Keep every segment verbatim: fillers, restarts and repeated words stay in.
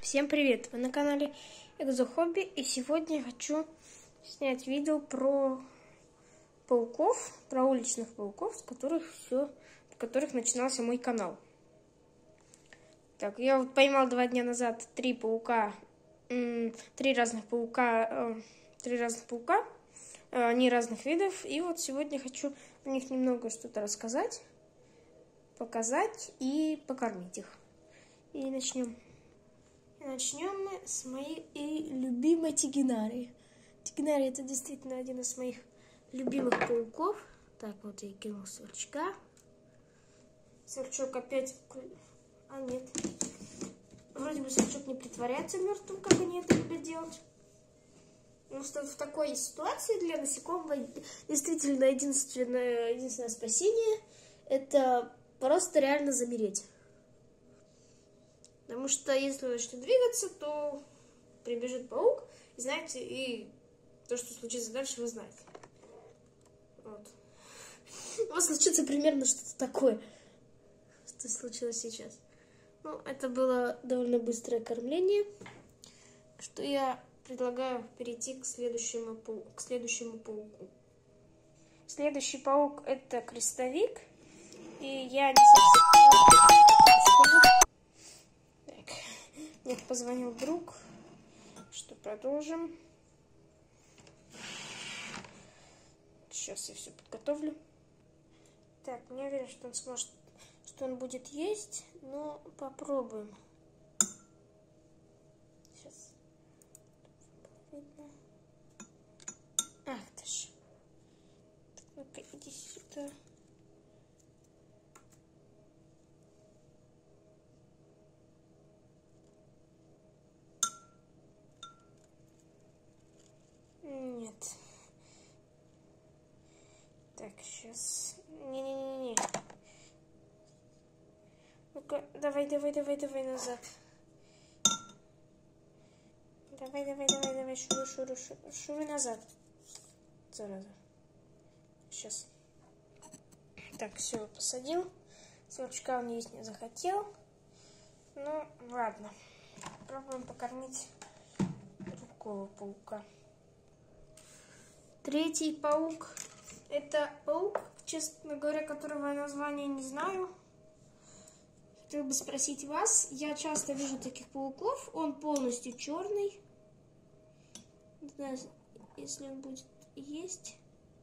Всем привет! Вы на канале Экзохобби, и сегодня я хочу снять видео про пауков, про уличных пауков, с которых все, с которых начинался мой канал. Так, я вот поймал два дня назад три паука, три разных паука, три разных паука, они разных видов, и вот сегодня хочу о них немного что-то рассказать, показать и покормить их. И начнем. Начнем мы с моей любимой тигинарии. Тигинария — это действительно один из моих любимых пауков. Так, вот я кинул сверчка. Сверчок опять... А, нет. Вроде бы сверчок не притворяется мертвым, как они это любят делать. Потому что в такой ситуации для насекомого действительно единственное, единственное спасение — это просто реально замереть. Потому что если он начнет двигаться, то прибежит паук, и знаете, и то, что случится дальше, вы знаете. Вот. У вас случится примерно что-то такое, что случилось сейчас. Ну, это было довольно быстрое кормление, что я предлагаю перейти к следующему, пау... к следующему пауку. Следующий паук — это крестовик, и я не совсем... Мне позвонил друг, что продолжим. Сейчас я все подготовлю. Так, не уверен, что он сможет, что он будет есть, но попробуем. Сейчас. Ах ты ж. Ну-ка, иди сюда. Нет. Так, сейчас. Не-не-не-не. Ну-ка, давай, давай, давай, давай назад. Давай, давай, давай, давай, шуру, шуру, шуру, шуру назад. Зараза. Сейчас. Так, все, посадил. Сверчка он есть не захотел. Ну, ладно. Пробуем покормить другого паука. Третий паук — это паук, честно говоря, которого я название не знаю. Хотел бы спросить вас. Я часто вижу таких пауков. Он полностью черный. Не знаю, если он будет есть.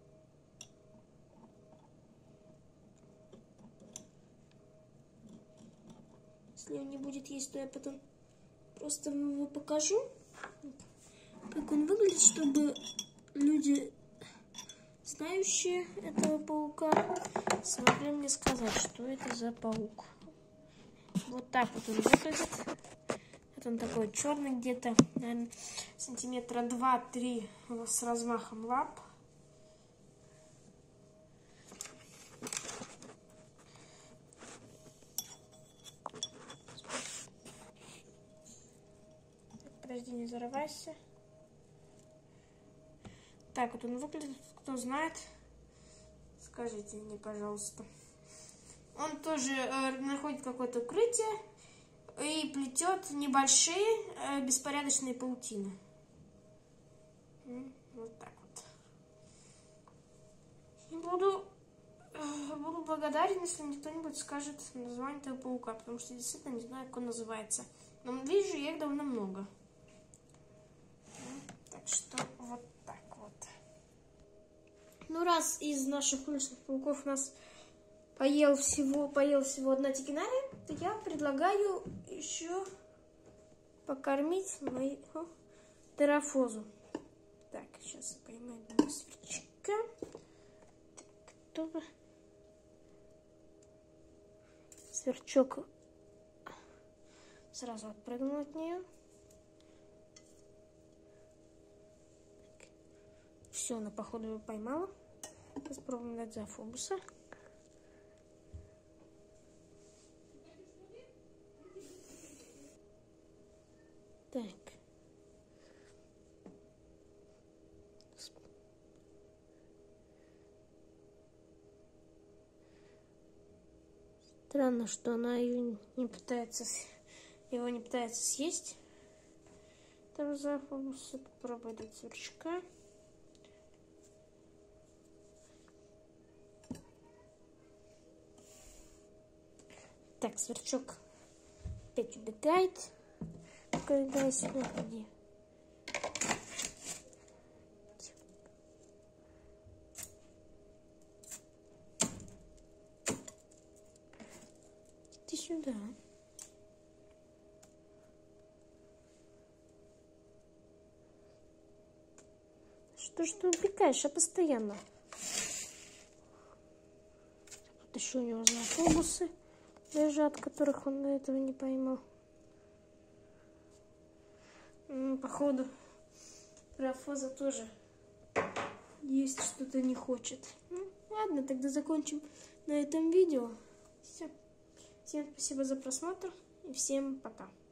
Если он не будет есть, то я потом просто его покажу, как он выглядит, чтобы люди, знающие этого паука, смогли мне сказать, что это за паук. Вот так вот он выглядит. Вот он такой черный, где-то, наверное, сантиметра два-три с размахом лап. Так, подожди, не зарывайся. Так вот он выглядит. Кто знает, скажите мне, пожалуйста. Он тоже э, находит какое-то укрытие и плетет небольшие э, беспорядочные паутины. Вот так вот. И буду, э, буду благодарен, если мне кто-нибудь скажет название этого паука, потому что я действительно не знаю, как он называется. Но вижу я их довольно много. Так что вот так вот. Ну, раз из наших уличных пауков у нас поел всего, поел всего одна тигинария, то я предлагаю еще покормить мою терафозу. Так, сейчас я поймаю одного сверчка. Так, готово. Сверчок сразу отпрыгнул от нее. Все, она, походу, его поймала. Сейчас пробуем дать зоофобуса. Так. Странно, что она ее не пытается, его не пытается съесть. Там за фокусы попробую дать сверчка. Так, сверчок опять убегает. Когда я себя ходи. Ты сюда. Что ж ты убегаешь, а постоянно? Вот еще у него зоофобусы лежат, которых он до этого не поймал. Ну, походу, Профоза тоже есть что-то не хочет. Ну, ладно, тогда закончим на этом видео. Все. Всем спасибо за просмотр и всем пока.